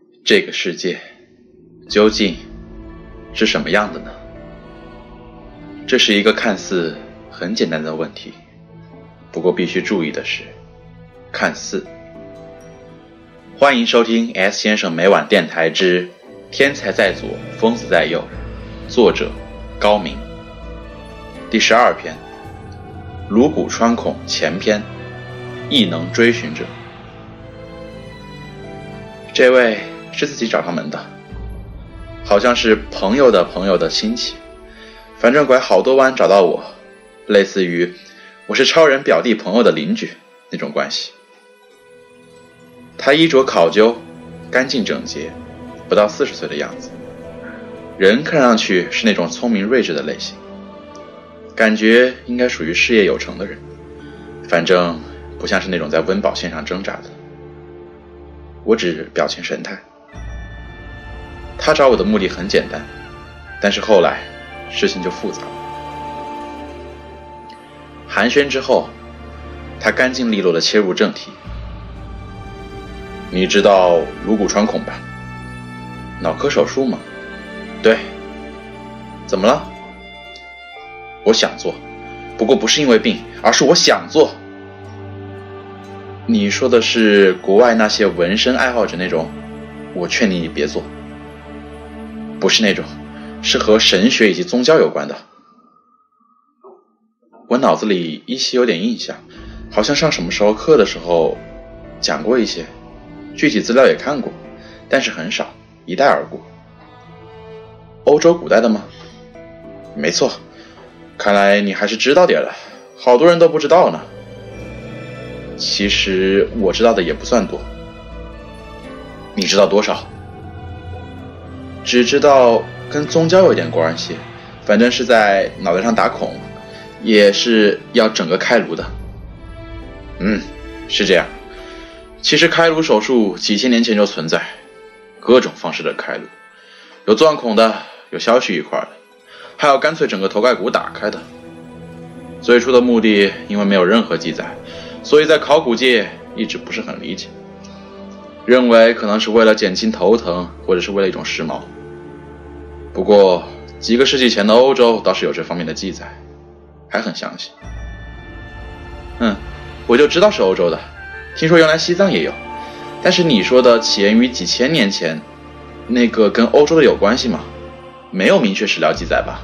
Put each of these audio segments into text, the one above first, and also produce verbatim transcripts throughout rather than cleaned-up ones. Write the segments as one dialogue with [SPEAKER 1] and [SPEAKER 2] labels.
[SPEAKER 1] 这个世界究竟是什么样的呢？这是一个看似很简单的问题，不过必须注意的是，看似。欢迎收听 S 先生每晚电台之天才在左，疯子在右，作者高明。第十二篇，颅骨穿孔前篇，异能追寻者。这位是自己找上门的，好像是朋友的朋友的亲戚，反正拐好多弯找到我，类似于我是超人表弟朋友的邻居那种关系。他衣着考究，干净整洁，不到四十岁的样子，人看上去是那种聪明睿智的类型，感觉应该属于事业有成的人，反正不像是那种在温饱线上挣扎的。我只表情神态。他找我的目的很简单，但是后来事情就复杂了。寒暄之后，他干净利落地切入正题。你知道颅骨穿孔吧？脑科手术吗？对。怎么了？我想做，不过不是因为病，而是我想做。你说的是国外那些纹身爱好者那种？我劝你别做。不是那种，是和神学以及宗教有关的。我脑子里依稀有点印象，好像上什么时候课的时候讲过一些，具体资料也看过，但是很少，一带而过。欧洲古代的吗？没错，看来你还是知道点了，好多人都不知道呢。其实我知道的也不算多。你知道多少？只知道跟宗教有点关系，反正是在脑袋上打孔，也是要整个开颅的。嗯，是这样。其实开颅手术几千年前就存在，各种方式的开颅，有钻孔的，有削去一块的，还有干脆整个头盖骨打开的。最初的目的因为没有任何记载，所以在考古界一直不是很理解，认为可能是为了减轻头疼，或者是为了一种时髦。不过几个世纪前的欧洲倒是有这方面的记载，还很详细。嗯，我就知道是欧洲的，听说原来西藏也有，但是你说的起源于几千年前，那个跟欧洲的有关系吗？没有明确史料记载吧？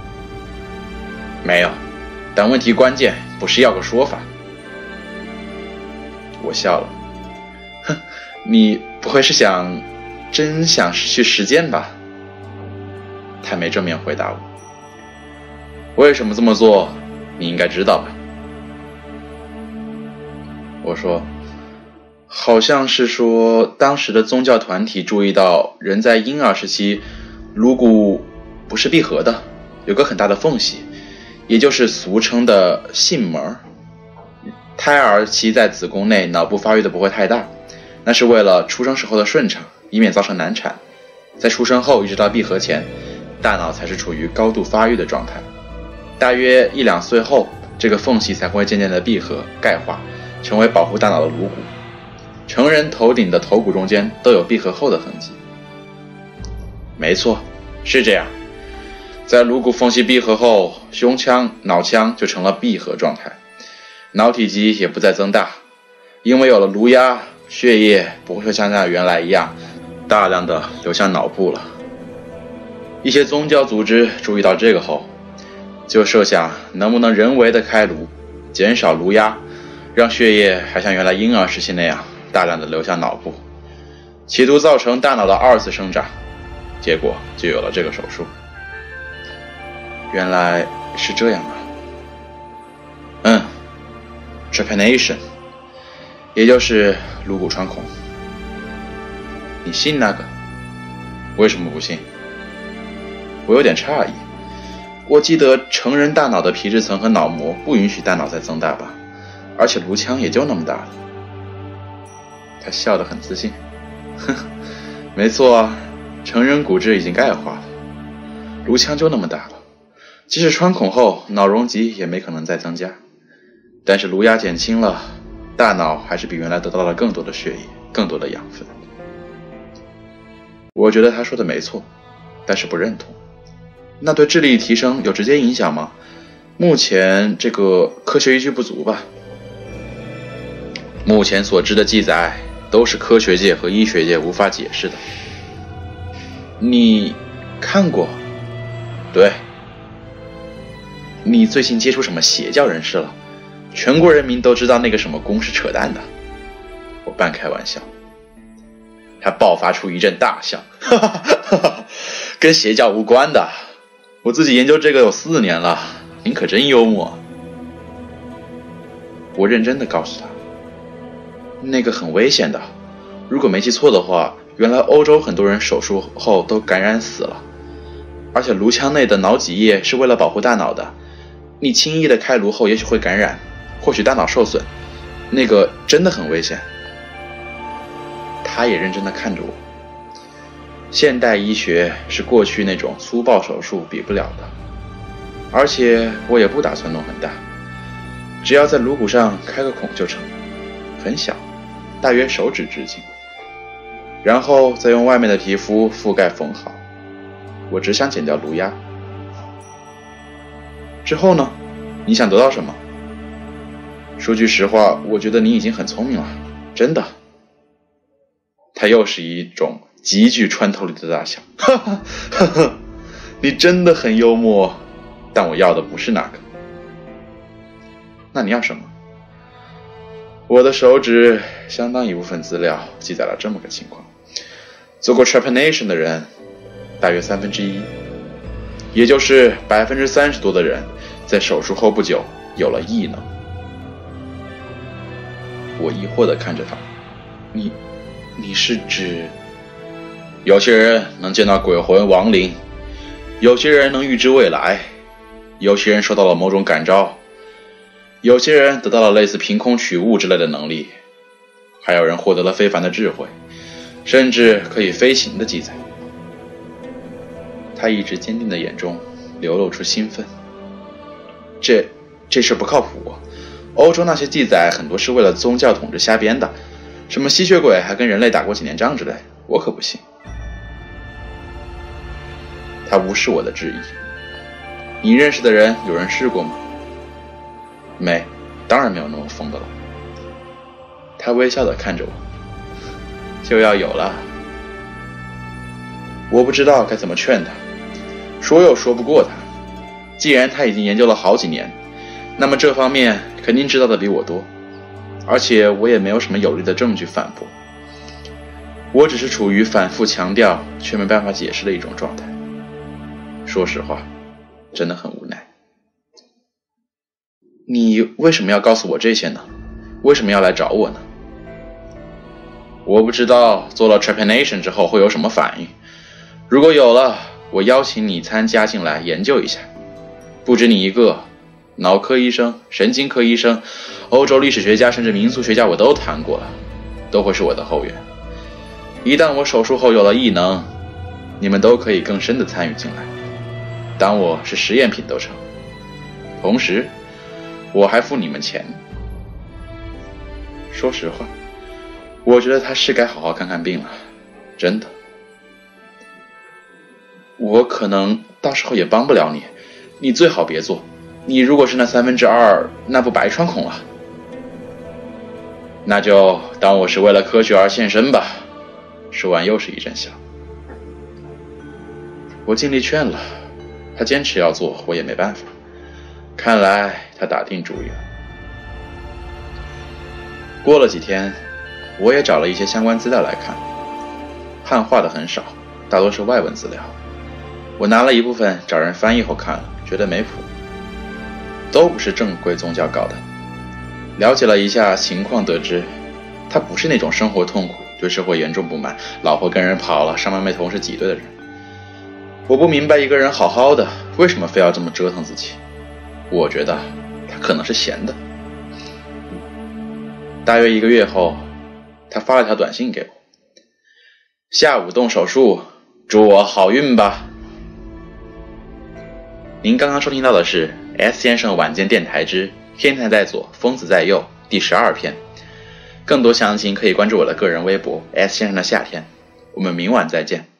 [SPEAKER 1] 没有，但问题关键不是要个说法。我笑了，哼，你不会是想真想去实践吧？他没正面回答我。为什么这么做你应该知道吧？我说，好像是说当时的宗教团体注意到人在婴儿时期颅骨不是闭合的，有个很大的缝隙，也就是俗称的囟门。胎儿期在子宫内脑部发育的不会太大，那是为了出生时候的顺畅，以免造成难产。在出生后一直到闭合前，大脑才是处于高度发育的状态，大约一两岁后，这个缝隙才会渐渐的闭合钙化，成为保护大脑的颅骨。成人头顶的头骨中间都有闭合后的痕迹。没错，是这样。在颅骨缝隙闭合后，胸腔、脑腔就成了闭合状态，脑体积也不再增大，因为有了颅压，血液不会像原来一样大量的流向脑部了。一些宗教组织注意到这个后，就设想能不能人为的开颅，减少颅压，让血液还像原来婴儿时期那样大量的流向脑部，企图造成大脑的二次生长，结果就有了这个手术。原来是这样啊。嗯 trepanation 也就是颅骨穿孔。你信那个？为什么不信？我有点诧异，我记得成人大脑的皮质层和脑膜不允许大脑再增大吧，而且颅腔也就那么大了。他笑得很自信，呵呵，没错啊，成人骨质已经钙化了，颅腔就那么大了，即使穿孔后脑容积也没可能再增加，但是颅压减轻了，大脑还是比原来得到了更多的血液，更多的养分。 我觉得他说的没错，但是不认同。那对智力提升有直接影响吗？目前这个科学依据不足吧。目前所知的记载都是科学界和医学界无法解释的。你看过？对。你最近接触什么邪教人士了？全国人民都知道那个什么宫是扯淡的。我半开玩笑。他爆发出一阵大笑，哈哈哈哈，跟邪教无关的。我自己研究这个有四年了，您可真幽默。我认真的告诉他，那个很危险的。如果没记错的话，原来欧洲很多人手术后都感染死了，而且颅腔内的脑脊液是为了保护大脑的。你轻易的开颅后也许会感染，或许大脑受损，那个真的很危险。他也认真的看着我。现代医学是过去那种粗暴手术比不了的，而且我也不打算弄很大，只要在颅骨上开个孔就成，很小，大约手指直径，然后再用外面的皮肤覆盖缝好。我只想剪掉颅压。之后呢？你想得到什么？说句实话，我觉得你已经很聪明了，真的。他又是一种极具穿透力的大笑，哈哈哈哈，你真的很幽默，但我要的不是那个。那你要什么？我的手指相当一部分资料记载了这么个情况：做过 trepanation 的人大约三分之一，也就是百分之三十多的人在手术后不久有了异能。我疑惑地看着他，你你是指？有些人能见到鬼魂亡灵，有些人能预知未来，有些人受到了某种感召，有些人得到了类似凭空取物之类的能力，还有人获得了非凡的智慧，甚至可以飞行的记载。他一直坚定的眼中流露出兴奋。这这事不靠谱，欧洲那些记载很多是为了宗教统治瞎编的，什么吸血鬼还跟人类打过几年仗之类，我可不信。他无视我的质疑。你认识的人有人试过吗？没，当然没有那么疯的了。他微笑地看着我。就要有了。我不知道该怎么劝他，说又说不过他。既然他已经研究了好几年，那么这方面肯定知道的比我多，而且我也没有什么有力的证据反驳。我只是处于反复强调却没办法解释的一种状态。说实话，真的很无奈。你为什么要告诉我这些呢？为什么要来找我呢？我不知道做了 trepanation 之后会有什么反应，如果有了，我邀请你参加进来研究一下。不止你一个，脑科医生、神经科医生、欧洲历史学家甚至民俗学家我都谈过了，都会是我的后援。一旦我手术后有了异能，你们都可以更深的参与进来，当我是实验品都成。同时我还付你们钱。说实话，我觉得他是该好好看看病了，真的。我可能到时候也帮不了你，你最好别做。你如果是那三分之二，那不白穿孔了。那就当我是为了科学而献身吧。说完又是一阵笑。我尽力劝了，他坚持要做，我也没办法。看来他打定主意了。过了几天，我也找了一些相关资料来看，汉化的很少，大多是外文资料。我拿了一部分找人翻译后看了，觉得没谱，都不是正规宗教搞的。了解了一下情况，得知他不是那种生活痛苦、对社会严重不满、老婆跟人跑了、上班被同事挤兑的人。我不明白一个人好好的，为什么非要这么折腾自己。我觉得他可能是闲的。大约一个月后，他发了条短信给我：下午动手术，祝我好运吧。您刚刚收听到的是 S 先生晚间电台之天才在左，疯子在右第十二篇。更多详情可以关注我的个人微博 S 先生的夏天。我们明晚再见。